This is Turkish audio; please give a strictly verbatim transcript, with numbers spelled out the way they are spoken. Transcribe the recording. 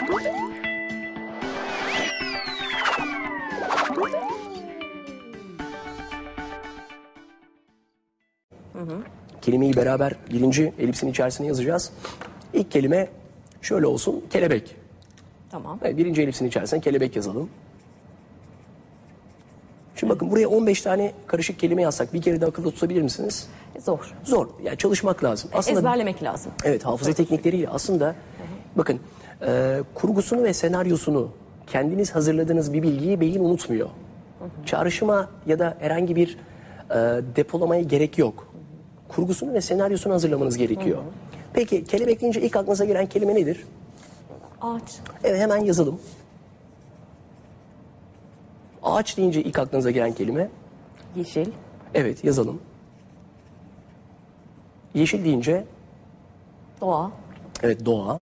Hı hı. Kelimeyi beraber birinci elipsin içerisine yazacağız. İlk kelime şöyle olsun, kelebek. Tamam. Evet, birinci elipsin içerisine kelebek yazalım. Şimdi bakın buraya on beş tane karışık kelime yazsak bir kere de akılda tutabilir misiniz? Zor. Zor. Yani çalışmak lazım. Aslında, Ezberlemek lazım. evet, hafıza teknikleriyle aslında hı hı. bakın e, kurgusunu ve senaryosunu kendiniz hazırladığınız bir bilgiyi beyin unutmuyor. Hı hı. Çağrışıma ya da herhangi bir e, depolamaya gerek yok. Hı hı. Kurgusunu ve senaryosunu hazırlamanız gerekiyor. Hı hı. Peki kelebek deyince ilk aklınıza gelen kelime nedir? Ağaç. Evet, hemen yazalım. Ağaç deyince ilk aklınıza gelen kelime? Yeşil. Evet, yazalım. Yeşil deyince? Doğa. Evet, doğa.